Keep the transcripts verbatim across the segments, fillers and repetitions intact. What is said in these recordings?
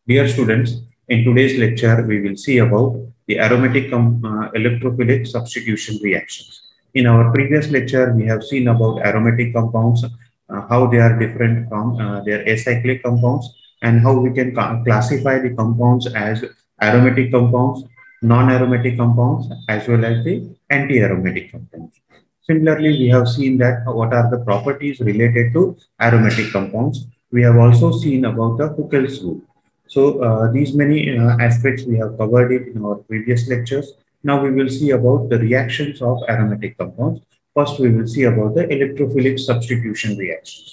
Dear students, in today's lecture, we will see about the aromatic com uh, electrophilic substitution reactions. In our previous lecture, we have seen about aromatic compounds, uh, how they are different from uh, their acyclic compounds, and how we can classify the compounds as aromatic compounds, non-aromatic compounds, as well as the anti-aromatic compounds. Similarly, we have seen that what are the properties related to aromatic compounds. We have also seen about the Huckel's rule. So uh, these many uh, aspects we have covered it in our previous lectures. Now we will see about the reactions of aromatic compounds. First, we will see about the electrophilic substitution reactions.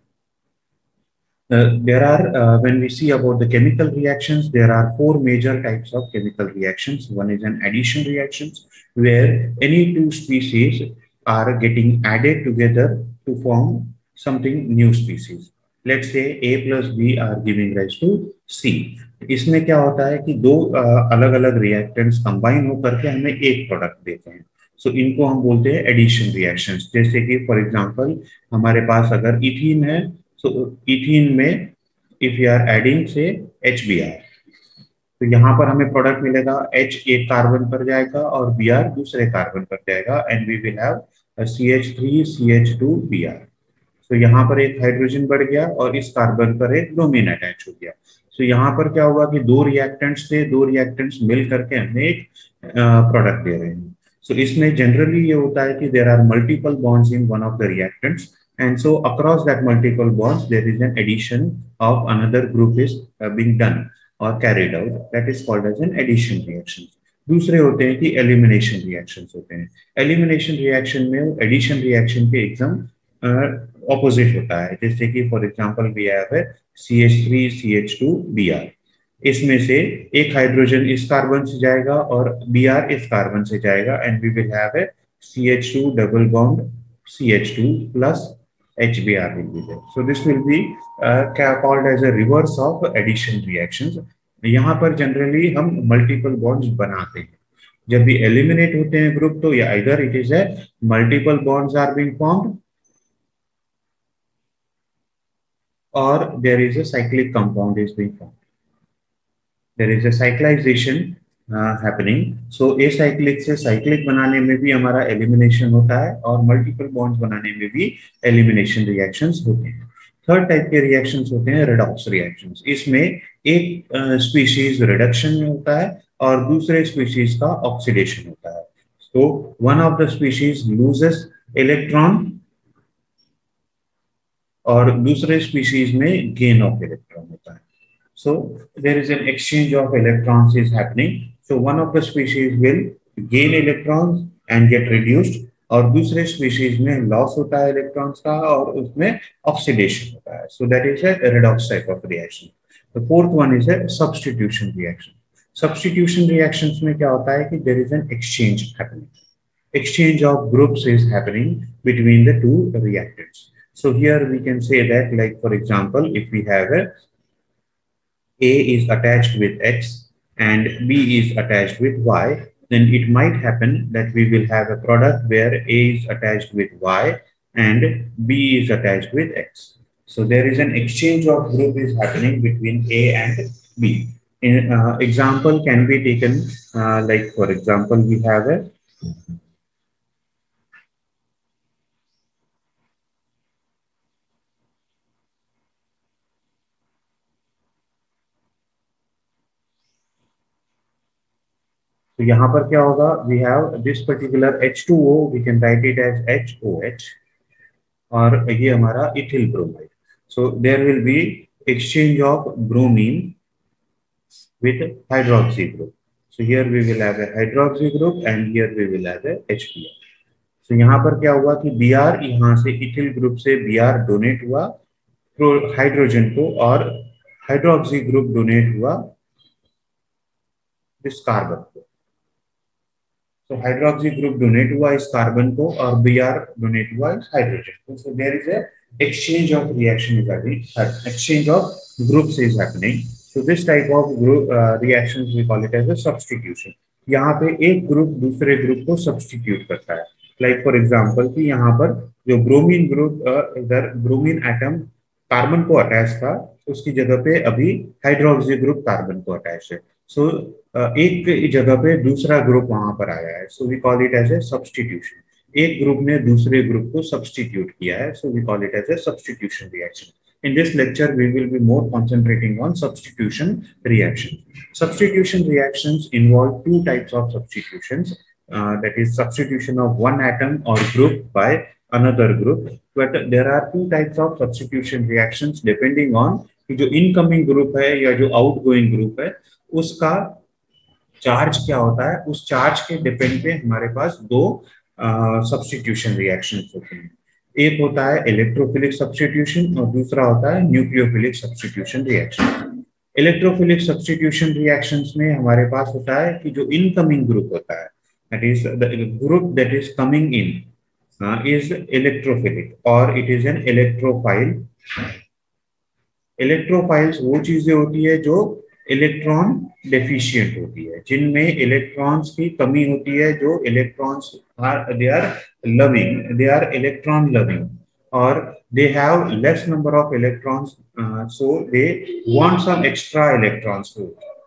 Uh, there are, uh, when we see about the chemical reactions, there are four major types of chemical reactions. One is an addition reactions, where any two species are getting added together to form something new species. Let's say A plus B are giving rise to C. इसमें क्या होता है कि दो अलग अलग reactants combine होकर के हमें एक प्रोडक्ट देते हैं. सो so, इनको हम बोलते हैं एडिशन रिएक्शंस. जैसे कि फॉर एग्जांपल हमारे पास अगर इथीन है, so इथीन में if you are adding say H B r, तो यहाँ पर हमें प्रोडक्ट मिलेगा H एक कार्बन पर जाएगा और Br दूसरे कार्बन पर जाएगा and we will have C H three C H two B r. तो यहाँ पर एक हाइड्रोजन बढ़ गया और इस कार्बन पर एक ब्रोमीन अटैच हो गया. तो यहाँ पर क्या हुआ कि दो रिएक्टेंट्स थे, दो रिएक्टेंट्स मिल करके हमें एक प्रोडक्ट दे रहे हैं. सो so, इसमें जनरली ये होता है कि there are multiple bonds in one of the reactants, and so across that multiple bonds there is an addition of another group is uh, being done or carried out. That is called as an addition reaction. दूसरे होते हैं कि elimination reactions होते हैं. Elimination reaction में addition reaction के एकदम opposite होता है. जैसे कि for example we have C H three C H two B r. इसमें से एक हाइड्रोजन इस कार्बन से जाएगा और Br इस कार्बन से जाएगा and we will have a C H two double bond C H two plus H B r will be there. So this will be uh, called as a reverse of addition reactions. यहाँ पर generally हम multiple bonds बनाते हैं. जब भी eliminate होते हैं group तो या either it is a multiple bonds are being formed or there is a cyclic compound is being formed. There is a cyclization Uh, happening. So acyclic से cyclic बनाने में भी हमारा elimination होता है और multiple bonds बनाने में भी elimination reactions होते हैं. थर्ड टाइप के reactions होते हैं redox reactions. इसमें एक species reduction में होता है और दूसरे species का oxidation होता है. So one of the species loses electron और दूसरे species में gain of electron होता है. So there is an exchange of electrons is happening. So one of the species will gain electrons and get reduced और दूसरे species में loss होता है electrons का और उसमें oxidation होता है. So that is a redox type of reaction. The fourth one is a substitution reaction. Substitution reactions में क्या होता है कि there is an exchange happening. Exchange of groups is happening between the two reactants. So here we can say that, like for example, if we have a A is attached with X and B is attached with Y, then it might happen that we will have a product where A is attached with Y and B is attached with X. So there is an exchange of group is happening between A and B. In, uh, example can be taken uh, like for example we have a तो यहाँ पर क्या होगा, we have this particular H two O, we can write it as H O H और ये हमारा ethyl bromide. So there will be exchange of bromine with hydroxy group. So here we will have a hydroxy group and here we will have a H B r. So यहाँ पर क्या हुआ कि Br यहाँ से ethyl group से Br donate हुआ hydrogen को और हाइड्रोक्सी ग्रुप डोनेट हुआ इस कार्बन को. So hydroxy group donate हुआ इस कार्बन को और Br donate हुआ इस हाइड्रोजन को. So there is a exchange of reaction is happening, exchange of groups is happening. So this type of group uh, reactions we call it as a substitution. यहाँ पे एक group दूसरे group को substitute करता है. Like for example कि यहाँ पर जो ब्रोमीन ग्रुप इधर ब्रोमीन एटम कार्बन को अटैच था, उसकी जगह पे अभी हाइड्रोक्सी ग्रुप कार्बन को अटैच है। सो so, एक जगह पे दूसरा ग्रुप वहां पर आया है, so we call it as a substitution. एक ग्रुप ने दूसरे ग्रुप को सब्स्टिट्यूट किया है, so we call it as a substitution reaction. In this lecture, we will be more concentrating on substitution reactions. Substitution reactions involve two types of substitutions, uh, that is substitution of one atom or group by another group. But there are two types of substitution reactions depending on कि जो incoming group है या जो outgoing group है उसका charge क्या होता है, उस चार्ज के डिपेंड पे हमारे पास दो सब्स्टिट्यूशन रिएक्शंस होते हैं। एक होता है इलेक्ट्रोफिलिक सब्स्टिट्यूशन और दूसरा होता है nucleophilic substitution reaction. Electrophilic substitution reactions में हमारे पास होता है कि जो इनकमिंग ग्रुप होता है, that is the group that is coming in is electrophilic और it is an electrophile. Electrophiles वो चीजें होती है जो इलेक्ट्रॉन डेफिशिएंट होती है, जिनमें इलेक्ट्रॉन्स की कमी होती है, जो electrons are they are loving, they are electron loving और they have less number of electrons, uh, so they want some extra electrons too.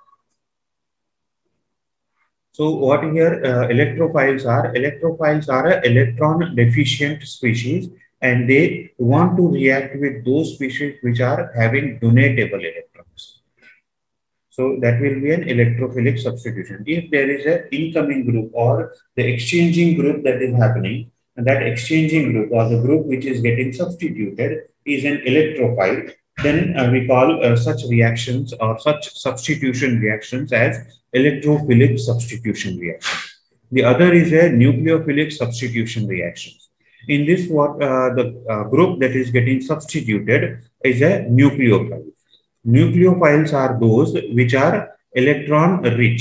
So what here uh, electrophiles are? Electrophiles are an electron deficient species and they want to react with those species which are having donatable electrons. So that will be an electrophilic substitution. If there is an incoming group or the exchanging group that is happening, and that exchanging group or the group which is getting substituted is an electrophile, then uh, we call uh, such reactions or such substitution reactions as electrophilic substitution reactions. The other is a nucleophilic substitution reactions. In this, what uh, the uh, group that is getting substituted is a nucleophile. Nucleophiles are those which are electron rich.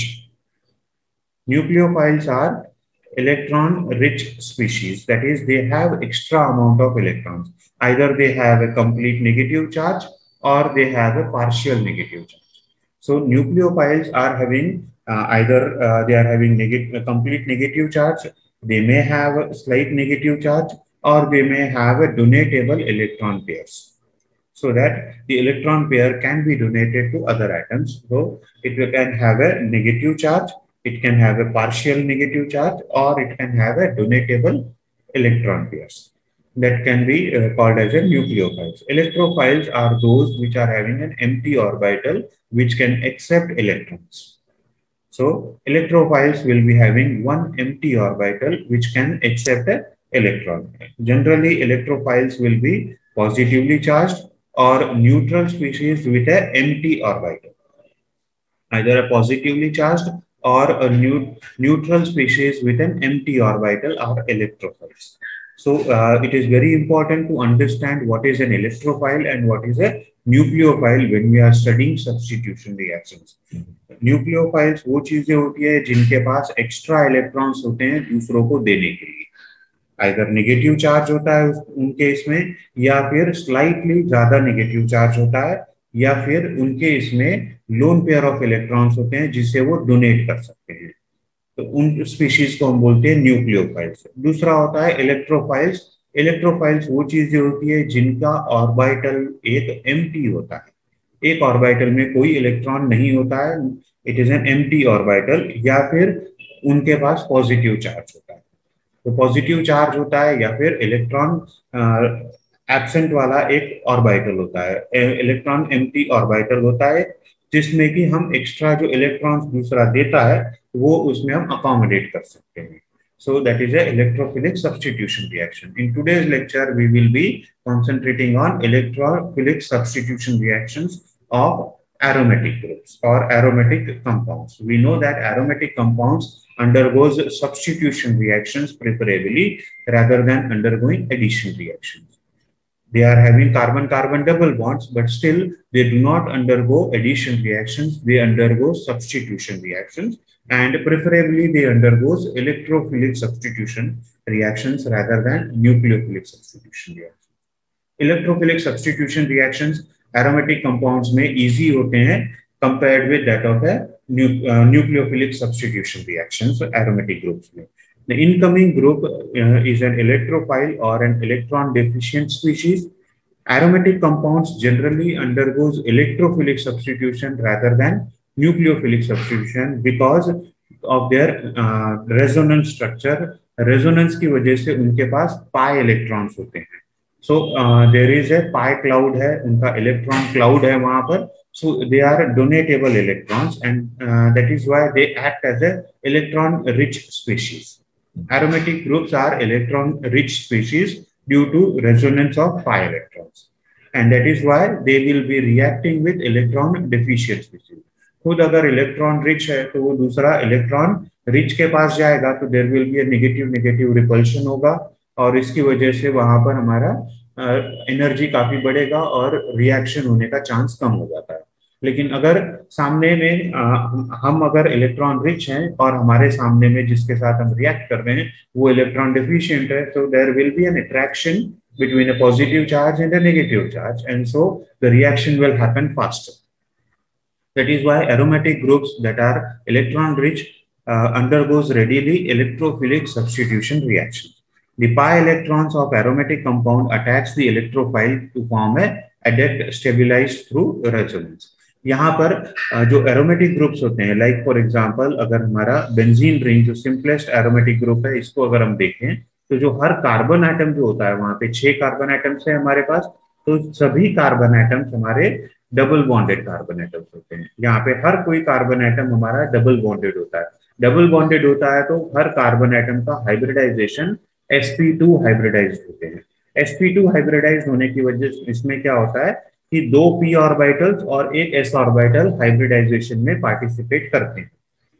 Nucleophiles are electron rich species, that is they have extra amount of electrons. Either they have a complete negative charge or they have a partial negative charge. So nucleophiles are having uh, either uh, they are having negative a complete negative charge, they may have a slight negative charge, or they may have a donatable electron pairs, so that the electron pair can be donated to other atoms. So it can have a negative charge, it can have a partial negative charge, or it can have a donatable electron pairs. That can be uh, called as a nucleophiles. Electrophiles are those which are having an empty orbital which can accept electrons. So electrophiles will be having one empty orbital which can accept an electron. Generally, electrophiles will be positively charged or neutral species with an empty orbital. Either a positively charged or a new, neutral species with an empty orbital are electrophiles. So uh, it is very important to understand what is an electrophile and what is a nucleophile when we are studying substitution reactions. Nucleophiles वो चीजें होती है जिनके पास extra electrons होते हैं दूसरों को देने के लिए, आइदर नेगेटिव चार्ज होता है उनके इसमें, या फिर स्लाइटली ज्यादा नेगेटिव चार्ज होता है, या फिर उनके इसमें लोन पेयर ऑफ इलेक्ट्रॉन्स होते हैं जिससे वो डोनेट कर सकते हैं, तो उन स्पीशीज को हम बोलते हैं न्यूक्लियोफाइल्स। दूसरा होता है इलेक्ट्रोफाइल्स। इलेक्ट्रोफाइल्स वो चीजें होती है जिनका ऑर्बिटल एक एम्प्टी होता है, एक ऑर्बिटल में कोई इलेक्ट्रॉन नहीं होता है, it is an empty orbital, या फिर उनके पास पॉजिटिव चार्ज होता है। तो पॉजिटिव चार्ज होता है या फिर इलेक्ट्रॉन एब्सेंट वाला एक ऑर्बिटल होता है, इलेक्ट्रॉन एम्प्टी ऑर्बिटल होता है, जिसमें कि हम एक्स्ट्रा जो इलेक्ट्रॉन्स दूसरा देता है वो उसमें हम अकोमोडेट कर सकते हैं। So that is a electrophilic substitution reaction. In today's lecture, we will be concentrating on electrophilic substitution reactions of aromatic groups or aromatic compounds. We know that aromatic compounds undergoes substitution reactions preferably rather than undergoing addition reactions. They are having carbon-carbon double bonds, but still they do not undergo addition reactions. They undergo substitution reactions, and preferably they undergo electrophilic substitution reactions rather than nucleophilic substitution reactions. Electrophilic substitution reactions aromatic compounds में easy होते हैं compared with that of a nu uh, nucleophilic substitution reactions aromatic groups में. The incoming group uh, is an electrophile or an electron deficient species. Aromatic compounds generally undergoes electrophilic substitution rather than nucleophilic substitution because of their uh, resonance structure. Resonance की वजह से उनके पास pi electrons होते हैं. So uh, there is a pi cloud है, उनका electron cloud है वहां पर. So they are donatable electrons, and uh, that is why they act as a electron rich species. Aromatic groups are electron rich species due to resonance of pi electrons, and that is why they will be reacting with electron deficient species. खुद अगर electron rich है तो वो दूसरा electron rich के पास जाएगा तो there will be a negative negative repulsion होगा, और इसकी वजह से वहां पर हमारा एनर्जी काफी बढ़ेगा और रिएक्शन होने का चांस कम हो जाता है. लेकिन अगर सामने में आ, हम अगर इलेक्ट्रॉन रिच हैं और हमारे सामने में जिसके साथ हम रिएक्ट कर रहे हैं वो इलेक्ट्रॉन डेफिशिएंट है, तो there will be an attraction between a positive charge and a negative charge, and so the reaction will happen faster. That is why aromatic groups that are electron rich uh, undergoes readily electrophilic substitution reaction. The pi electrons of aromatic compound attach the electrophile to form a adduct stabilized through resonance. यहाँ पर जो aromatic groups होते हैं, like for example अगर हमारा benzene ring जो simplest aromatic group है, इसको अगर हम देखें तो जो हर कार्बन एटम जो होता है वहां पे छह कार्बन एटम्स है हमारे पास, तो सभी कार्बन एटम्स हमारे डबल बॉन्डेड कार्बन एटम्स होते हैं. यहाँ पे हर कोई कार्बन एटम हमारा डबल बॉन्डेड होता है. डबल बॉन्डेड होता है तो हर कार्बन एटम का hybridization S P two hybridize होते हैं. एस पी टू हाइब्रिडाइज होने की वजह से इसमें क्या होता है कि दो p ऑर्बिटल्स और एक s ऑर्बिटल हाइब्रिडाइजेशन में पार्टिसिपेट करते हैं.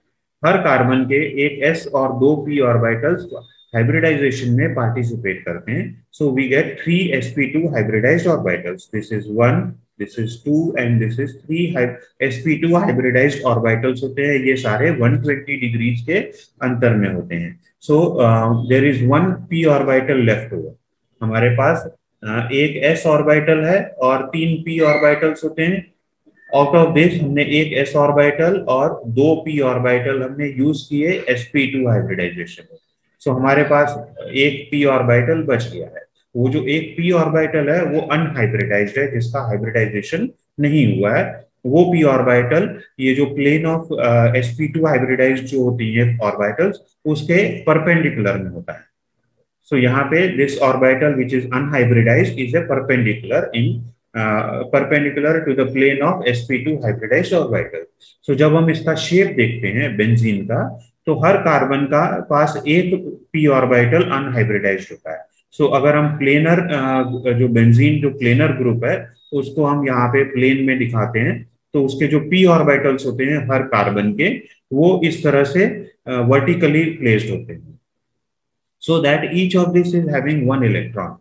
हर कार्बन के एक s और दो p ऑर्बिटल्स hybridization में participate करते हैं. So we get three s p two hybridized orbitals. This is one, this is two, and this is three s p two hybridized orbitals होते हैं. ये सारे one hundred twenty degrees के अंतर में होते हैं. So uh, there is one p orbital left over. हमारे पास uh, एक s orbital है और तीन p orbitals होते हैं. Out of this हमने एक s orbital और दो p orbital हमने यूज किए s p two hybridization में. तो so, हमारे पास एक p ऑर्बिटल बच गया है. वो जो एक p ऑर्बिटल है वो अनहाइब्रिडाइज्ड है, जिसका हाइब्रिडाइजेशन नहीं हुआ है. वो p ऑर्बिटल ये जो plane of s p two hybridized जो होती है ऑर्बिटल्स उसके परपेंडिकुलर में होता है. सो so, यहाँ पे this orbital which is unhybridized is a perpendicular in perpendicular to the plane of s p two hybridized orbital. So जब हम इसका शेप देखते हैं बेंजीन का, तो हर कार्बन का पास एक p ऑर्बिटल अनहाइब्रिडाइज्ड होता है. सो so, अगर हम प्लेनर जो बेंजीन जो प्लेनर ग्रुप है उसको हम यहाँ पे प्लेन में दिखाते हैं, तो उसके जो p ऑर्बिटल्स होते हैं हर कार्बन के वो इस तरह से वर्टिकली प्लेस्ड होते हैं. So that each of this is having one electron.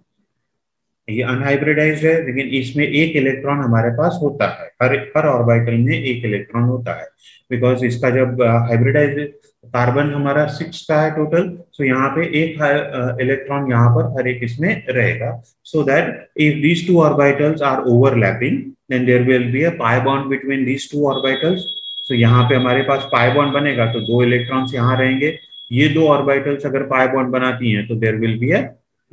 ये अनहाइब्रिडाइज्ड है लेकिन इसमें एक इलेक्ट्रॉन हमारे पास होता है. हर हर ऑर्बिटल में एक इलेक्ट्रॉन होता है, बिकॉज इसका जब हाइब्रिडाइज कार्बन हमारा सिक्स का है टोटल, सो यहाँ पे एक इलेक्ट्रॉन यहाँ पर हर एक इसमें रहेगा. So that if these two orbitals are overlapping then there will be a pi bond between these two orbitals. So यहाँ पे हमारे पास पाई बॉन्ड बनेगा तो दो इलेक्ट्रॉन्स यहाँ रहेंगे. ये दो ऑर्बिटल्स अगर पाई बॉन्ड बनाती हैं तो there will be a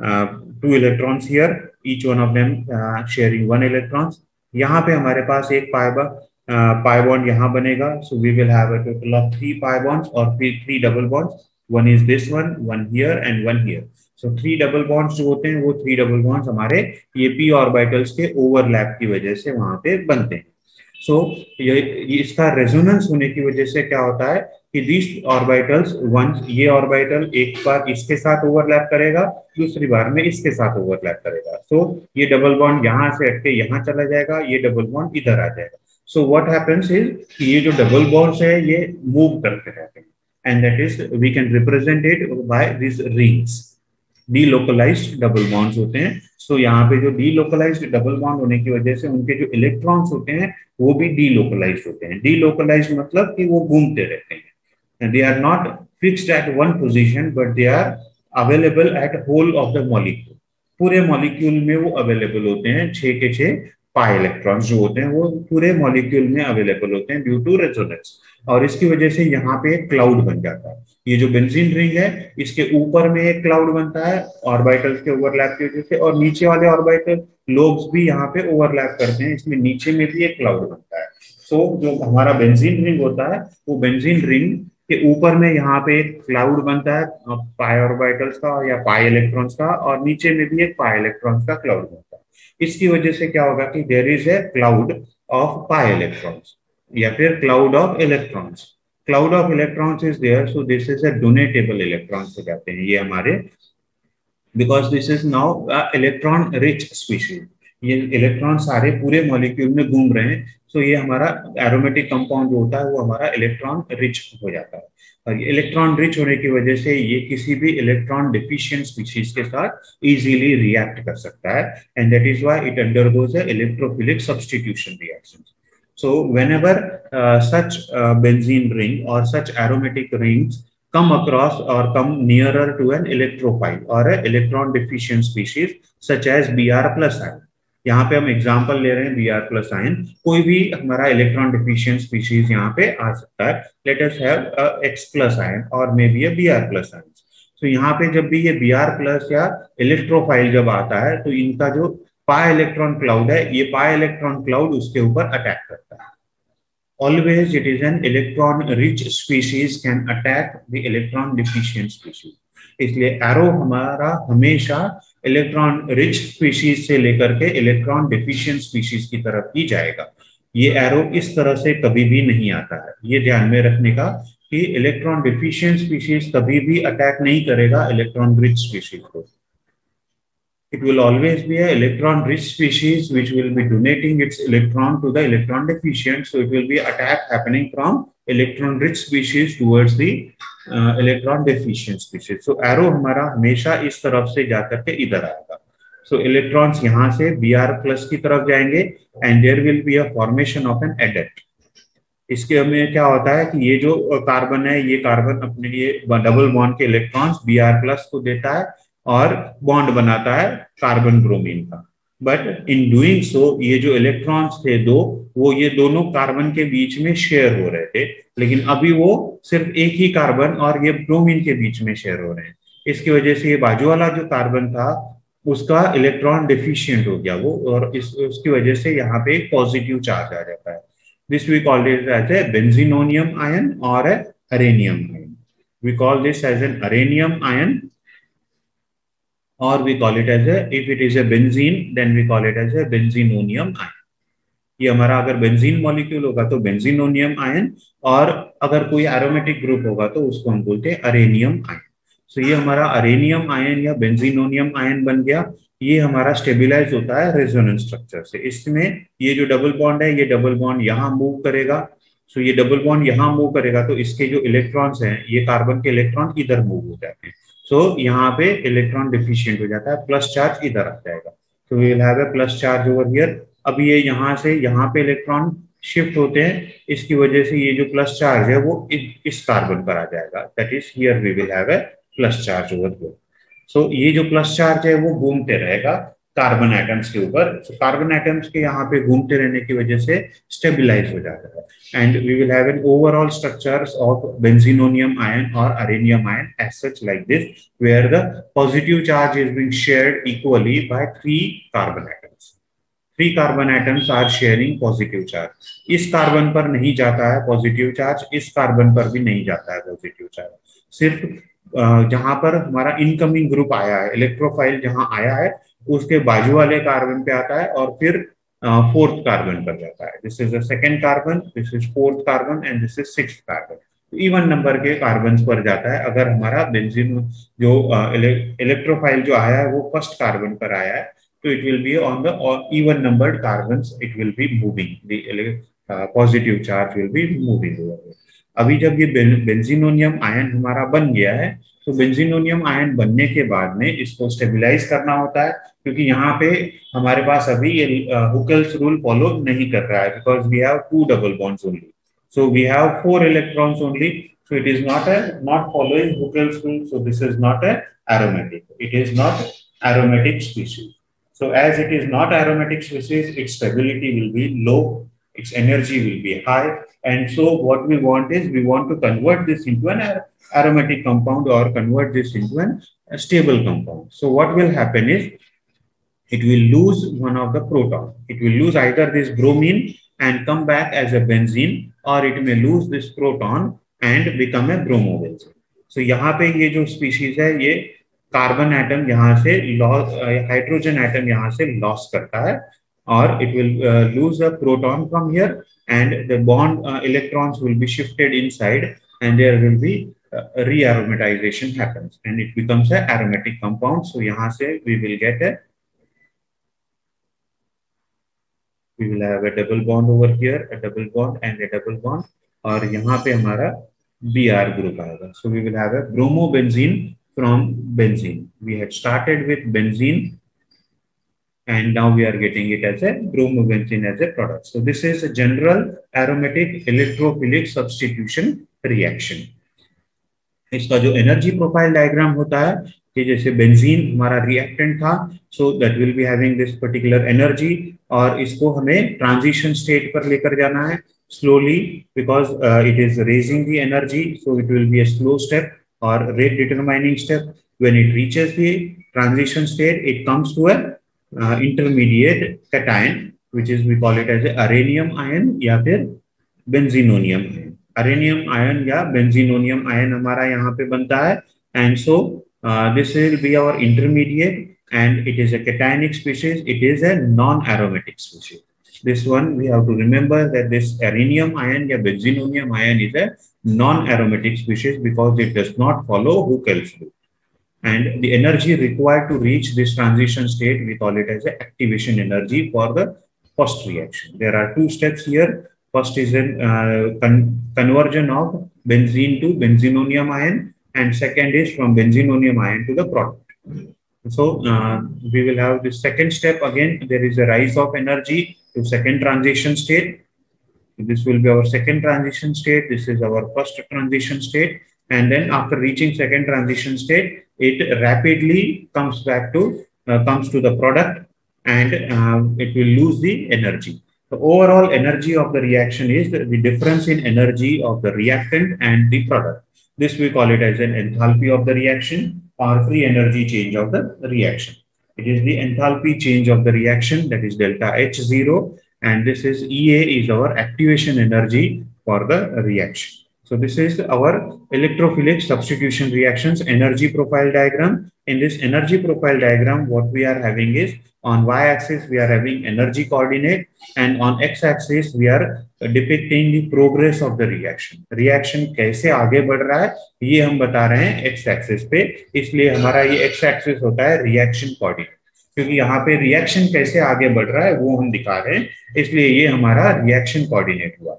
two electrons here, each one of them sharing one electrons. यहाँ पे हमारे पास एक पाई बॉन्ड pi bond यहाँ बनेगा. So we will have a total of three pi bonds or three, three double bonds. One is this one, one here and one here. So three double bonds जो होते हैं वो three double bonds हमारे ये p orbitals के overlap की वजह से वहां पे बनते हैं. So ये, ये इसका resonance होने की वजह से क्या होता है कि these orbitals once ये orbital एक बार इसके साथ overlap करेगा, दूसरी बार में इसके साथ overlap करेगा. So ये double bond यहाँ से हट के यहाँ चला जाएगा, ये double bond इधर आ जाएगा. So what happens is कि ये जो डबल बॉन्ड्स है ये मूव करते रहते हैं, and that is we can represent it by these rings. Delocalized double bonds होते हैं. So यहाँ पे जो delocalized double bond होने की वजह से उनके जो इलेक्ट्रॉन्स होते हैं वो भी delocalized होते हैं. Delocalized मतलब कि वो घूमते रहते हैं. And they are not fixed at one position, but they are available at whole of the molecule. पूरे मॉलिक्यूल में वो अवेलेबल होते हैं, छह के छह पाई इलेक्ट्रॉन्स जो होते हैं वो पूरे मॉलिक्यूल में अवेलेबल होते हैं ड्यू टू रेजोनेंस, और इसकी वजह से यहाँ पे एक क्लाउड बन जाता है। ये जो बेंजीन रिंग है इसके ऊपर में एक क्लाउड बनता है ऑर्बिटल्स के ओवरलैप की वजह से, और नीचे वाले ऑर्बिटल लोब्स भी यहाँ पे ओवरलैप करते हैं, इसमें नीचे में भी एक क्लाउड बनता है। सो so, जो हमारा बेंजीन रिंग होता है वो बेंजीन रिंग के ऊपर में यहाँ पे एक क्लाउड बनता है पाई ऑर्बिटल्स का या पाई इलेक्ट्रॉन्स का, और नीचे में भी एक पाई इलेक्ट्रॉन्स का क्लाउड बनता है। इसकी वजह से क्या होगा कि there is a cloud of pi electrons या फिर cloud of electrons. Cloud of electrons is there, so this is a donatable electrons हो जाते हैं ये हमारे, because this is now electron rich species. ये इलेक्ट्रॉन सारे पूरे मॉलिक्यूल में घूम रहे हैं, सो so ये हमारा एरोमेटिक कंपाउंड जो होता है वो हमारा इलेक्ट्रॉन रिच हो जाता है, और इलेक्ट्रॉन रिच होने की वजह से ये किसी भी इलेक्ट्रॉन डिफिशिएंट स्पीशीज के साथ इजीली रिएक्ट कर सकता है, and that is why it undergoes a electrophilic substitution reaction. So whenever uh, such uh, benzene ring or such aromatic rings come across or come nearer to an electrophile or an electron deficient species such as Br plus ion, यहाँ पे हम example ले रहे हैं Br plus ion, कोई भी हमारा electron deficient species यहाँ पे आ सकता है। Let us have X plus ion और maybe Br plus ion। तो यहाँ पे जब भी ये Br plus या इलेक्ट्रोफाइल जब आता है तो इनका जो पाई इलेक्ट्रॉन क्लाउड है, ये पाई इलेक्ट्रॉन क्लाउड उसके ऊपर अटैक करता है। Always it is an electron rich species can attack the electron deficient species, इसलिए एरो हमारा हमेशा इलेक्ट्रॉन रिच स्पीशीज से लेकर के इलेक्ट्रॉन डिफिशिएंट स्पीशीज की तरफ ही जाएगा। ये एरो इस तरह से कभी भी नहीं आता है, ये ध्यान में रखने का कि इलेक्ट्रॉन डिफिशिएंट स्पीशीज कभी भी अटैक नहीं करेगा इलेक्ट्रॉन रिच स्पीशीज को। It will always be an electron-rich species which will be donating its electron to the electron deficient. So it will be attack happening from electron-rich species towards the uh, electron deficient species. So arrow हमारा हमेशा इस तरफ से जाकर के इधर आएगा। So electrons यहाँ से Br plus की तरफ जाएंगे and there will be a formation of an adduct. इसके में क्या होता है कि ये जो कार्बन है ये कार्बन अपने ये डबल बॉन्ड के इलेक्ट्रॉन्स Br plus को देता है और बॉन्ड बनाता है कार्बन ब्रोमीन का। बट इन डूइंग सो ये जो इलेक्ट्रॉन्स थे दो, वो ये दोनों कार्बन के बीच में शेयर हो रहे थे, लेकिन अभी वो सिर्फ एक ही कार्बन और ये ब्रोमीन के बीच में शेयर हो रहे हैं। इसकी वजह से ये बाजू वाला जो कार्बन था उसका इलेक्ट्रॉन डिफिशिएंट हो गया वो, और इस उसकी वजह से यहाँ पे एक पॉजिटिव चार्ज आ जाता है। This we call it as a benzenonium ion और a arenium ion. We call this as an arenium ion, or we call it as a, if it is a benzene then we call it as a benzenonium ion। ये हमारा अगर benzene molecule होगा तो बेंजीनोनियम ion, और अगर कोई aromatic group होगा तो उसको हम बोलते हैं अरेनियम आयन। सो ये हमारा अरेनियम आयन या बेंजीनोनियम आयन बन गया। ये हमारा स्टेबिलाईज होता है रेजोनेंस स्ट्रक्चर से। इसमें ये जो डबल बॉन्ड है ये डबल बॉन्ड यहाँ मूव करेगा, सो ये डबल बॉन्ड यहाँ मूव करेगा तो इसके जो इलेक्ट्रॉन्स हैं ये कार्बन के इलेक्ट्रॉन इधर मूव हो जाते हैं। सो so, यहाँ पे इलेक्ट्रॉन डिफिशिएंट हो जाता है, प्लस चार्ज इधर आ जाएगा, तो we will have a plus charge over here. अब ये यहाँ से यहाँ पे इलेक्ट्रॉन शिफ्ट होते हैं, इसकी वजह से ये जो प्लस चार्ज है वो इस कार्बन पर आ जाएगा, that is here we will have a plus charge over here. So ये जो प्लस चार्ज है वो घूमते रहेगा कार्बन एटम्स के ऊपर। so, कार्बन एटम्स के यहाँ पे घूमते रहने की वजह से स्टेबिलाईज हो जाता है, and we will have an overall structures of benzenonium ion or areninium ion as such like this, where the positive charge is being shared equally by three carbon atoms. Three carbon atoms are sharing positive charge. इस carbon पर नहीं जाता है positive charge, इस carbon पर भी नहीं जाता है पॉजिटिव चार्ज। सिर्फ जहां पर हमारा इनकमिंग ग्रुप आया है, इलेक्ट्रोफाइल जहां आया है उसके बाजू वाले कार्बन पे आता है और फिर फोर्थ uh, कार्बन पर जाता है। This is the second carbon, this is fourth carbon and this is sixth carbon. Even number के कार्बन पर जाता है। अगर हमारा बेंजीन जो इलेक्ट्रोफाइल जो आया है वो फर्स्ट कार्बन पर आया है तो it will be on the even numbered carbons, it will be moving, the positive charge will be moving. अभी जब ये बेंजीनोनियम आयन हमारा बन गया है तो बेंजीनोनियम आयन बनने के बाद में इसको स्टेबिलाईज करना होता है, क्योंकि यहाँ पे हमारे पास अभी ये हुकेल्स रूल फॉलो नहीं कर रहा है, because we have two double bonds only, so we have four electrons only, so it is not a not following Huckel's rule, so this is not a aromatic, it is not aromatic species. So as it is not aromatic species, its stability will be low, its energy will be high. And so what we want is we want to convert this into an aromatic compound or convert this into an, a stable compound. So what will happen is it will lose one of the proton. It will lose either this bromine and come back as a benzene, or it may lose this proton and become a bromobenzene. So यहाँ पे ये जो species है ये carbon atom यहाँ से loss, hydrogen atom यहाँ से लॉस करता है, और it will uh, lose a proton from here, and the bond uh, electrons will be shifted inside, and there will be uh, re-aromatization happens, and it becomes a aromatic compound. So यहाँ से we will get a we will have a double bond over here, a double bond and a double bond, और यहाँ पे हमारा B R group आएगा. So we will have a bromobenzene from benzene. We had started with benzene, and now we are getting it as a bromobenzene as a product. So this is a general aromatic electrophilic substitution reaction. इसका जो energy profile diagram होता है कि जैसे benzene हमारा reactant था, so that will be having this particular energy, और इसको हमें ट्रांजिशन स्टेट पर लेकर जाना है slowly, because it is raising the energy, so it will be a slow step और rate determining step. When it reaches the transition state, it comes to a intermediate cation which is we call it as a arenium ion या फिर बेंजीनोनियम ion. अरेनियम ion या बेंजीनोनियम ion हमारा यहाँ पे बनता है, and so this will be our intermediate, and it is a cationic species. It is a non-aromatic species. This one we have to remember that this arenaeum ion or benzenonium ion is a non-aromatic species because it does not follow Huckel's law. And the energy required to reach this transition state, we call it as a activation energy for the first reaction. There are two steps here. First is a uh, con conversion of benzene to benzenonium ion, and second is from benzenonium ion to the product. So uh, we will have the second step again. There is a rise of energy to second transition state. This will be our second transition state. This is our first transition state. And then after reaching second transition state, it rapidly comes back to, uh, comes to the product, and uh, it will lose the energy. The overall energy of the reaction is the, the difference in energy of the reactant and the product. This we call it as an enthalpy of the reaction, or free energy change of the reaction. It is the enthalpy change of the reaction, that is delta H zero, and this is E A is our activation energy for the reaction. So this is our electrophilic substitution reactions energy profile diagram. In this energy profile diagram, what we are having is on y-axis we are having energy coordinate, and on x-axis we are depicting the progress of the reaction. Reaction कैसे आगे बढ़ रहा है ये हम बता रहे हैं x-axis पे, इसलिए हमारा ये x-axis होता है reaction coordinate, क्योंकि यहाँ पे reaction कैसे आगे बढ़ रहा है वो हम दिखा रहे हैं, इसलिए ये हमारा reaction coordinate हुआ.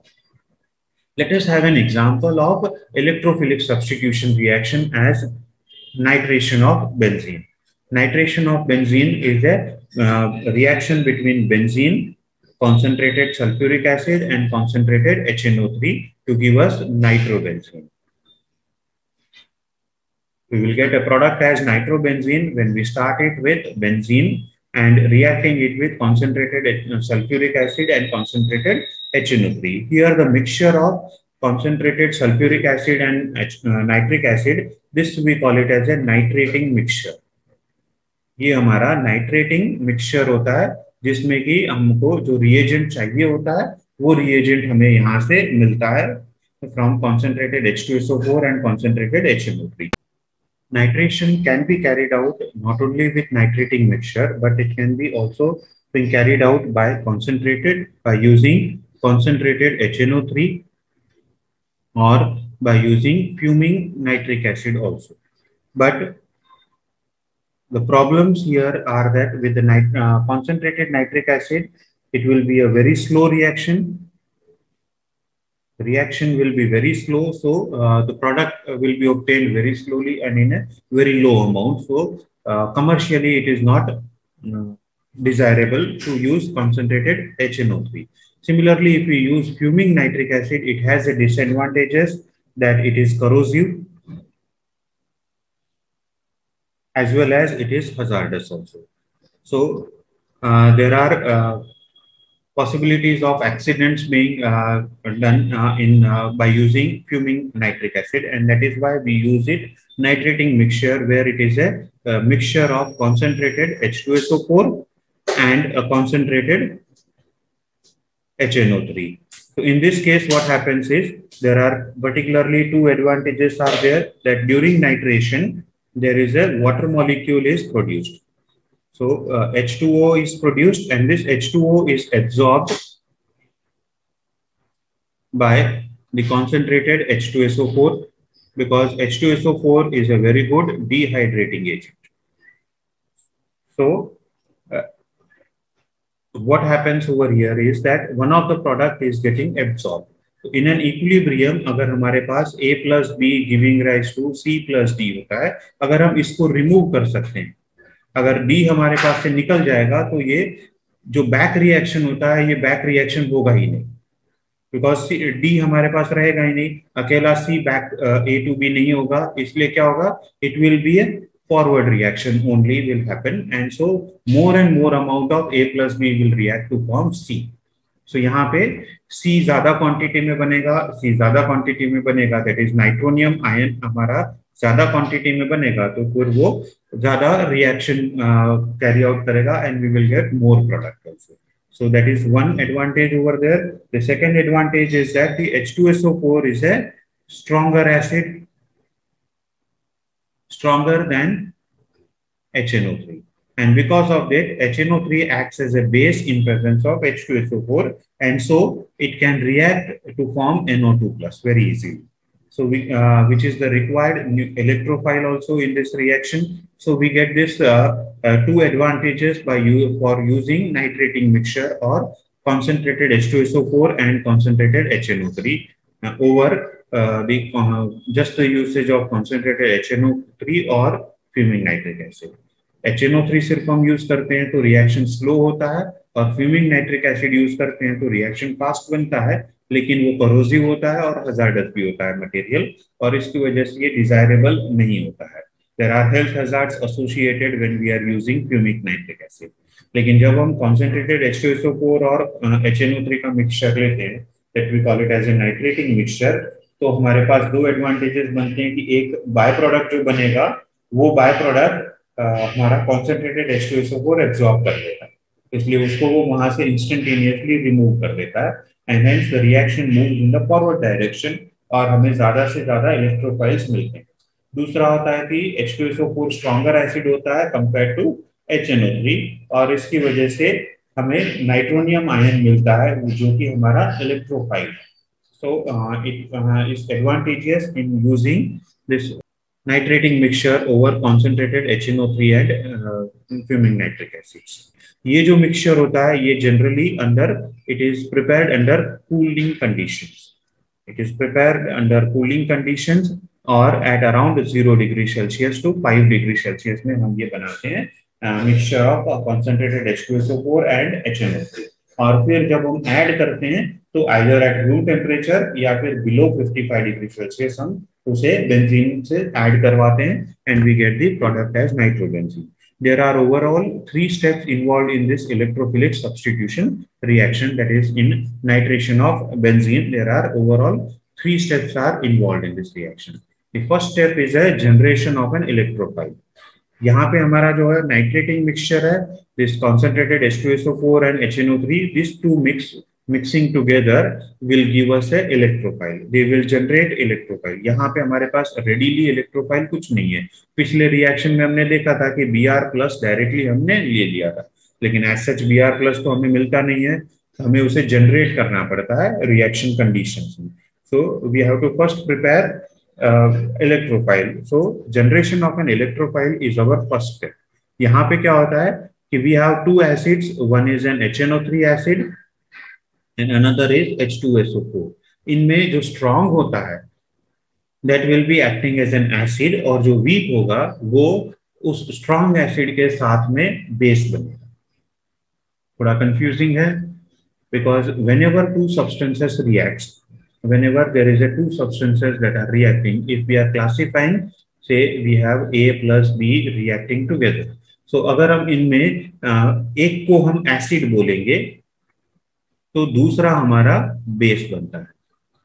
Let us have an example of electrophilic substitution reaction as nitration of benzene. Nitration of benzene is a uh, reaction between benzene, concentrated sulfuric acid, and concentrated H N O three to give us nitrobenzene. We will get a product as nitrobenzene when we start it with benzene and reacting it with concentrated sulfuric acid and concentrated H N O three. Here the mixture of concentrated sulfuric acid and uh, nitric acid, this we call it as a nitrating mixture. ये हमारा nitrating mixture होता है जिसमें कि हमको जो reagent चाहिए होता है वो रिएजेंट हमें यहाँ से मिलता है from concentrated H two S O four and concentrated H N O three. Nitration can be carried out not only with nitrating mixture, but it can be also been carried out by concentrated by using concentrated H N O three or by using fuming nitric acid also. But the problems here are that with the nit uh, concentrated nitric acid, it will be a very slow reaction. The reaction will be very slow, so uh, the product will be obtained very slowly and in a very low amount. So uh, commercially, it is not uh, desirable to use concentrated H N O three. Similarly, if we use fuming nitric acid, it has a disadvantages that it is corrosive, as well as it is hazardous also. So uh, there are uh, possibilities of accidents being uh, done uh, in uh, by using fuming nitric acid, and that is why we use it nitrating mixture, where it is a, a mixture of concentrated H two S O four and a concentrated H N O three. So in this case, what happens is there are particularly two advantages are there, that during nitration, there is a water molecule is produced. So uh, H two O is produced, and this H two O is absorbed by the concentrated H two S O four, because H two S O four is a very good dehydrating agent. So uh, what happens over here is that one of the product is getting absorbed. So in an equilibrium, अगर हमारे पास A plus B giving rise to C plus D होता है, अगर हम इसको remove कर सकते हैं, अगर D हमारे पास से निकल जाएगा, तो ये जो बैक रिएक्शन होता है, ये बैक रिएक्शन होगा ही नहीं, बिकॉज D हमारे पास रहेगा ही नहीं, अकेला C back A to B नहीं होगा, इसलिए क्या होगा, it will be a forward reaction only will happen, and so more and more amount of A plus B will react to form C. So यहाँ पे C ज्यादा quantity में बनेगा, C ज्यादा क्वांटिटी में बनेगा, that is नाइट्रोनियम आयन हमारा ज्यादा क्वांटिटी में बनेगा, तो फिर वो ज्यादा रिएक्शन कैरी आउट करेगा, and we will get more product also. So that is one advantage over there. The second advantage is that the H two S O four is a stronger acid, stronger than H N O three, and because of that, H N O three acts as a base in presence of H two S O four, and so it can react to form N O two plus very easily. So we, uh, which is the required electrophile also in this reaction. So we get this uh, uh, two advantages by you for using nitrating mixture or concentrated H two S O four and concentrated H N O three uh, over uh, the uh, just the usage of concentrated H N O three or fuming nitric acid. H N O three सिर्फ हम use करते हैं तो reaction slow होता है, और fuming nitric acid use करते हैं तो रिएक्शन फास्ट बनता है, लेकिन वो करोसिव होता है और हजार्डस भी होता है मटेरियल, और इसकी वजह से ये डिजायरेबल नहीं होता है. There are health hazards associated when we are using fuming nitric acid. लेकिन जब हम concentrated H two S O four और H N O three का मिक्सचर लेते हैं, that we call it as a nitrating mixture, तो हमारे पास दो एडवांटेजेस बनते हैं कि एक बाय प्रोडक्ट जो बनेगा, वो बाय प्रोडक्ट हमारा concentrated H two S O four absorb कर लेता है, इसलिए उसको वो वहां से इंस्टेंटेनियसली रिमूव कर देता है, and hence the reaction moves in the forward direction, और हमें ज्यादा से ज्यादा इलेक्ट्रोफाइल्स मिलते हैं. दूसरा होता है कि H two S O four stronger acid होता है compare to H N O three, और इसकी वजह से हमें नाइट्रोनियम आयन मिलता है जो कि हमारा इलेक्ट्रोफाइल है. So it is advantages in using this nitrating mixture over concentrated H N O three and uh, fuming nitric acids. ये जो mixture होता है, ये generally under it is prepared under cooling conditions. It is prepared under cooling conditions or at around zero degree Celsius to five degree Celsius में हम ये बनाते हैं uh, mixture of concentrated H two S O four and H N O three. और फिर जब हम add करते हैं तो either at room temperature या फिर below fifty-five degree Celsius हम उसे बेंजीन से ऐड करवाते हैं, and we get the product as nitrobenzene. There are overall three steps involved in this electrophilic substitution reaction, that is in nitration of benzene. There are overall three steps are involved in this reaction. The first step is a generation of an electrophile. यहाँ पे हमारा जो है nitrating mixture है, this concentrated H two S O four and H N O three, these two mix mixing together will give us a electrophile. They will generate electrophile. यहाँ पे हमारे पास readily electrophile कुछ नहीं है. पिछले रिएक्शन में हमने देखा था कि B R plus डायरेक्टली हमने ले लिया था, लेकिन as such B R plus तो हमें मिलता नहीं है, हमें उसे जनरेट करना पड़ता है रिएक्शन कंडीशंस में. So we have to first prepare uh, electrophile. So generation of an electrophile is our first step. यहाँ पे क्या होता है कि we have two acids, one is an H N O three acid and another is H two S O four. इनमें जो strong होता है that will be acting as an acid, और जो weak होगा वो उस strong acid के साथ में base बनेगा. थोड़ा confusing है, because whenever two substances reacts, whenever there is a two substances that are reacting, if we are classifying, say we have A plus B reacting together, so so, अगर हम इनमें एक को हम एसिड बोलेंगे तो दूसरा हमारा बेस बनता है,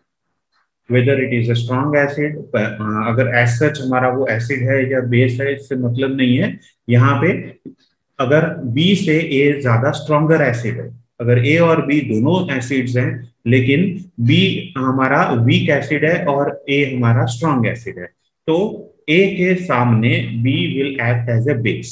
whether it is a strong acid. अगर एज सच हमारा वो एसिड है या बेस है इससे मतलब नहीं है। यहाँ पे अगर बी से ए ज्यादा स्ट्रॉन्गर एसिड है, अगर ए और बी दोनों एसिड्स हैं लेकिन बी हमारा वीक एसिड है और ए हमारा स्ट्रॉन्ग एसिड है, तो ए के सामने B will act as a base.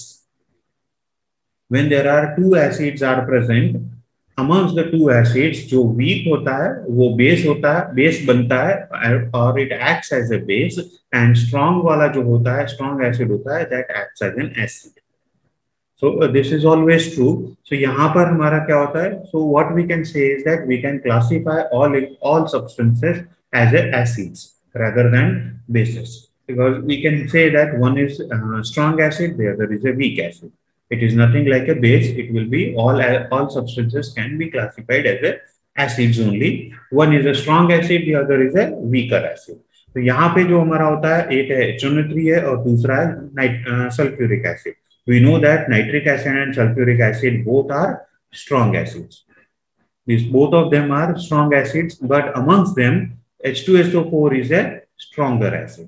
when there are two acids are present, amongst the two acids जो weak होता है वो base होता है, base बनता है और it acts as a base, and strong वाला जो होता है strong acid होता है that acts as an acid. So uh, this is always true. So यहाँ पर हमारा क्या होता है? So what we can say is that we can classify all all substances as a acids rather than bases, because we can say that one is uh, strong acid, the other is a weak acid. It is nothing like a base. It will be all all substances can be classified as a acids only. One is a strong acid, the other is a weaker acid. तो यहाँ पे जो हमारा होता है एक है H N O three है और दूसरा है sulphuric acid. We know that nitric acid and sulfuric acid both are strong acids. These both of them are strong acids, but amongst them H two S O four is a stronger acid.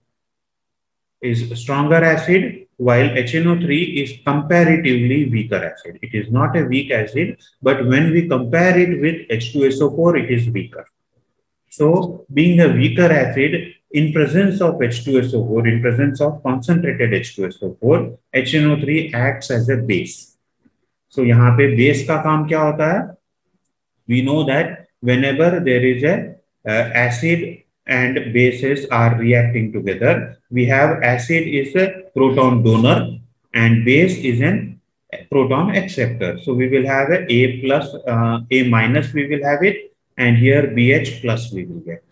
Is stronger acid, while H N O three is comparatively weaker acid. It is not a weak acid, but when we compare it with H two S O four, it is weaker. So, being a weaker acid, in presence of H two S O four, in presence of concentrated H two S O four, H N O three acts as a base. So, यहाँ पे base का काम क्या होता है? We know that whenever there is a uh, acid and bases are reacting together, we have acid is a proton donor and base is an proton acceptor. So we will have a A plus, uh, A minus we will have it, and here B H plus we will get.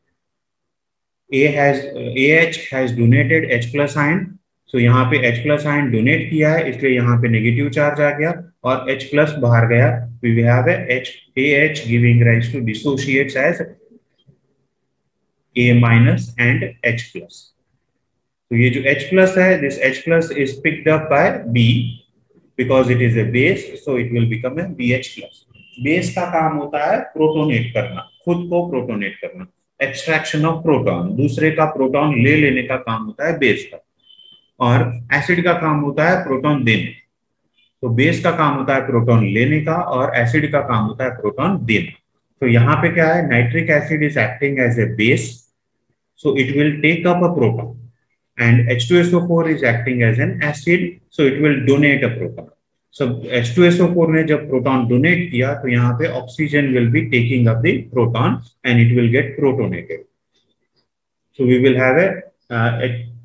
A has uh, A H has donated H plus ion. So यहाँ पे H plus ion donate किया है, इसलिए यहाँ पे negative charge आ गया और H plus बाहर गया. We will have a H A H giving rise to dissociates as A minus and H plus. तो ये जो H plus है, this H plus is picked up by B because it is a base, so it will become a B H plus. Base का काम होता है protonate करना, खुद को प्रोटोनेट करना, एक्सट्रैक्शन ऑफ प्रोटॉन, दूसरे का प्रोटॉन ले लेने का काम होता है बेस का, और एसिड का काम होता है प्रोटॉन देने. तो बेस का काम होता है प्रोटॉन लेने का और एसिड का काम होता है प्रोटॉन देना. तो यहाँ पे क्या है, nitric acid is acting as a base, so it will take up a proton, and H two S O four is acting as an acid, so it will donate a proton. So H two S O four ने जब proton donate किया तो यहाँ पे oxygen will be taking up the proton and it will get protonated. So we will have a uh,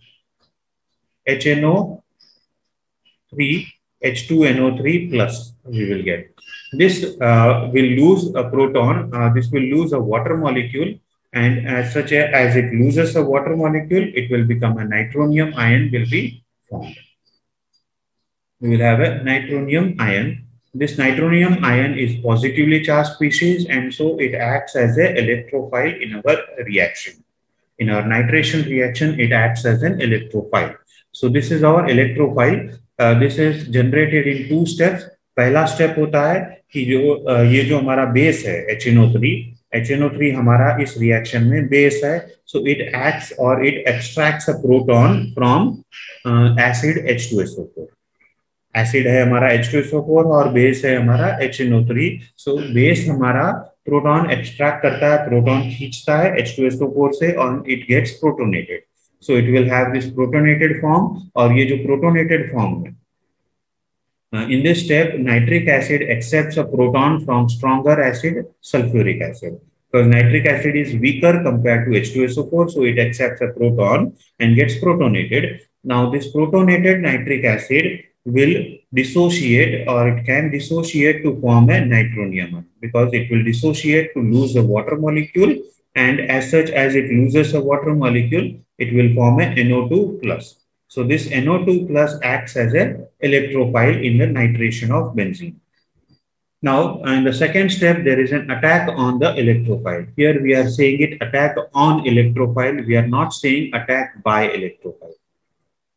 H N O three H two N O three plus we will get. This uh, will lose a proton, uh, this will lose a water molecule, and as such a, as it loses a water molecule, it will become a nitronium ion will be formed. We will have a nitronium ion. This nitronium ion is positively charged species, and so it acts as a electrophile in our reaction. In our nitration reaction, it acts as an electrophile. So this is our electrophile. Uh, this is generated in two steps. पहला step होता है कि जो uh, ये जो हमारा base है H N O three, H N O three हमारा इस रिएक्शन में बेस है, so it acts or it extracts a proton from uh, acid H two S O four. Acid है हमारा H two S O four और base है हमारा H N O three. so base हमारा proton extract करता है, proton खींचता है H two S O four से और it gets protonated. so it will have this protonated form, और ये जो प्रोटोनेटेड फॉर्म है, Uh, in this step, nitric acid accepts a proton from stronger acid, sulfuric acid. Because nitric acid is weaker compared to H two S O four, so it accepts a proton and gets protonated. Now, this protonated nitric acid will dissociate, or it can dissociate to form a nitronium, because it will dissociate to lose a water molecule, and as such as it loses a water molecule, it will form a N O two plus. So this N O two plus acts as an electrophile in the nitration of benzene. Now, in the second step, there is an attack on the electrophile. Here we are saying it attack on electrophile. We are not saying attack by electrophile.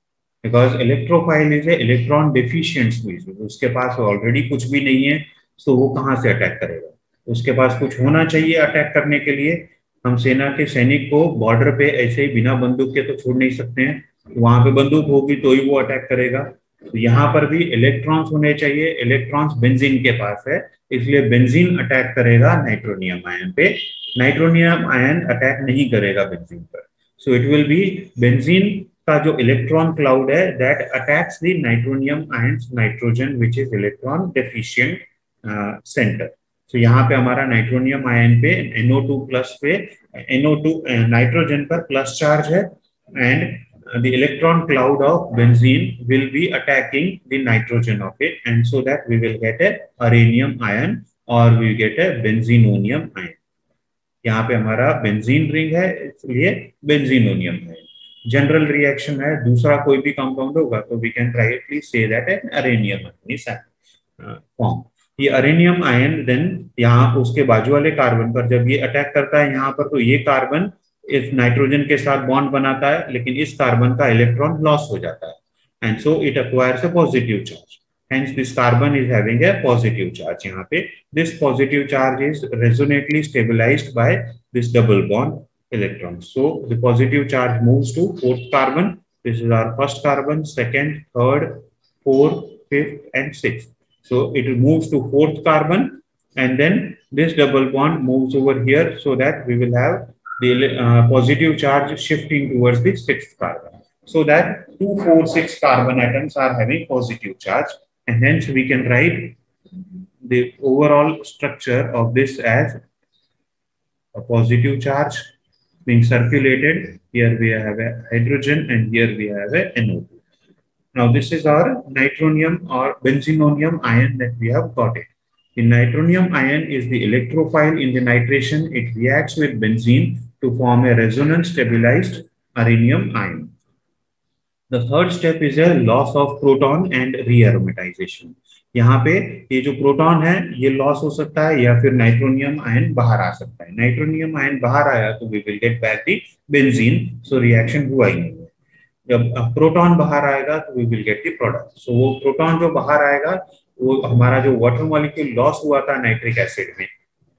Because electrophile is a electron deficient species, उसके पास already कुछ भी नहीं है, तो वो कहाँ से अटैक करेगा? उसके पास कुछ होना चाहिए अटैक करने के लिए। हम सेना के सैनिक को बॉर्डर पे ऐसे ही बिना बंदूक के तो छोड़ नहीं सकते हैं, वहां पे बंदूक होगी तो ही वो अटैक करेगा। तो यहाँ पर भी इलेक्ट्रॉन्स होने चाहिए, इलेक्ट्रॉन्स बेंजीन के पास है, इसलिए बेंजीन अटैक करेगा नाइट्रोनियम आयन पे, नाइट्रोनियम आयन अटैक नहीं करेगा बेंजीन पर। So it will be benzene का जो इलेक्ट्रॉन क्लाउड है that attacks the nitronium ions nitrogen which is electron deficient centre. तो यहाँ पे हमारा नाइट्रोनियम आयन पे एन ओ टू प्लस पे एन ओ टू नाइट्रोजन पर प्लस चार्ज है, and the electron cloud of benzene will be attacking the nitrogen of it, and so that we will get a aranium ion or we get a benzenonium ion. यहाँ पे हमारा benzene ring है, इसलिए बेंजीनोनियम है। General reaction है, दूसरा कोई भी कंपाउंड होगा तो वी कैन डायरेक्टली से दैट एन अरेनियम फॉर्म। ये अरेनियम आयन देन यहाँ उसके बाजू वाले कार्बन पर जब ये अटैक करता है यहाँ पर, तो ये कार्बन इस नाइट्रोजन के साथ बॉन्ड बनाता है, लेकिन इस कार्बन का इलेक्ट्रॉन लॉस हो जाता है, and so it acquires a positive charge, hence this carbon is having a positive charge. यहाँ पे this positive charge is resonantly stabilized by this double bond electrons. So the positive charge moves to fourth carbon. This is our first carbon, second, third, fourth, fifth, and sixth. So it moves to fourth carbon, and then this double bond moves over here, so that we will have the uh, positive charge shifting towards the sixth carbon. So that two, four, six carbon atoms are having positive charge. And hence we can write the overall structure of this as a positive charge being circulated. Here we have a hydrogen and here we have a N O two. Now this is our nitronium or benzenonium ion that we have got it. The nitronium ion is the electrophile in the nitration. It reacts with benzene to form a resonance stabilized aranium ion. The third step is a loss of proton and rearomatization. यहाँ पे ये जो proton है ये loss हो सकता है या फिर नाइट्रोनियम आयन बाहर आ सकता है। नाइट्रोनियम आयन बाहर आया तो we will get back the benzene, so reaction हुआ ही नहीं है। जब प्रोटॉन बाहर आएगा तो we will get the product. So वो प्रोटॉन जो बाहर आएगा वो हमारा जो वाटर मॉलिक्यूल लॉस हुआ था नाइट्रिक एसिड में,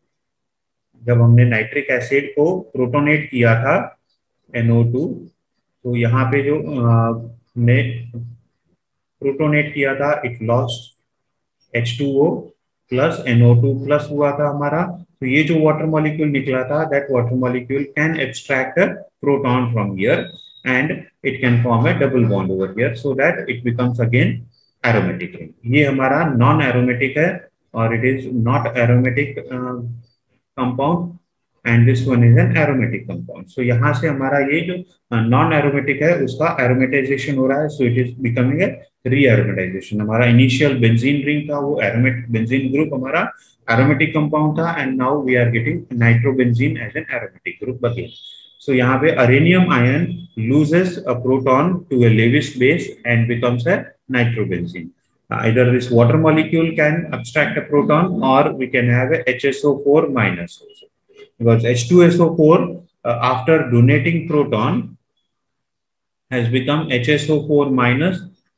जब हमने नाइट्रिक एसिड को प्रोटोनेट किया था एन ओ टू, तो यहाँ पे जो हमने प्रोटोनेट किया था it lost H two O plus N O two plus हुआ था हमारा। तो ये जो वाटर मॉलिक्यूल निकला था that water molecule can abstract a proton from here and it can form a double bond over here, so that it becomes again aromatic ring. ये हमारा नॉन एरोमेटिक है और it is not aromatic compound, and this one is an aromatic compound. So यहाँ से हमारा ये जो non aromatic है उसका aromatization हो रहा है, so it is becoming a re-aromatization. हमारा initial benzene ring था वो aromatic benzene group हमारा aromatic compound था, and now we are getting nitrobenzene as an aromatic group again. So यहाँ पे aranium ion loses a proton to a Lewis base and becomes a nitrobenzene. Uh, either this water molecule can abstract a proton or we can have a H S O four minus also. Because H two S O four uh, after donating proton has become H S O four minus.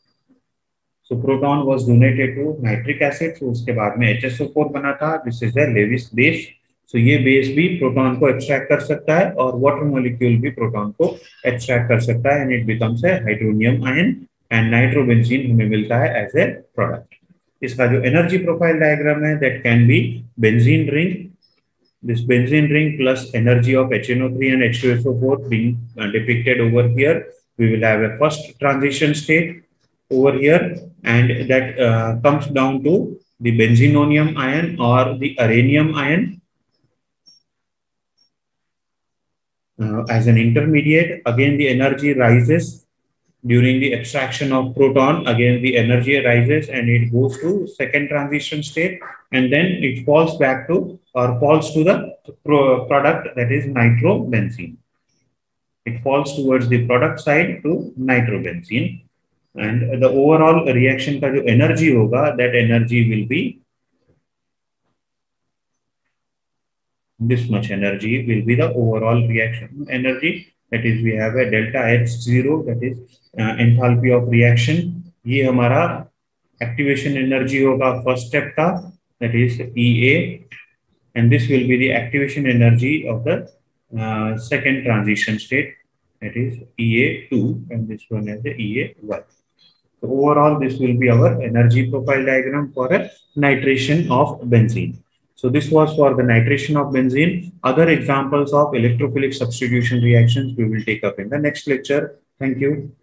So proton was donated to nitric acid, so उसके बाद में H S O four बना था. This is a Lewis base. So ये base भी proton को extract कर सकता है और water molecule भी proton को extract कर सकता है, and it becomes a hydronium ion, and nitrobenzene हमें मिलता है as a product. इसका जो energy profile diagram है that can be benzene ring. This benzene ring plus energy of H N O three and H two S O four being uh, depicted over here. We will have a first transition state over here, and that uh, comes down to the benzenonium ion or the aranium ion uh, as an intermediate. Again, the energy rises during the abstraction of proton. Again, the energy rises and it goes to second transition state, and then it falls back to or falls to the pro product that is nitrobenzene. It falls towards the product side to nitrobenzene, and the overall reaction का जो energy होगा that energy will be this much energy will be the overall reaction energy, that is we have a delta H zero, that is uh, enthalpy of reaction. ये हमारा activation energy होगा first step का, that is E A, and this will be the activation energy of the uh, second transition state, that is E A two, and this one is the E A one. So overall, this will be our energy profile diagram for a nitration of benzene. So this was for the nitration of benzene. Other examples of electrophilic substitution reactions we will take up in the next lecture. Thank you.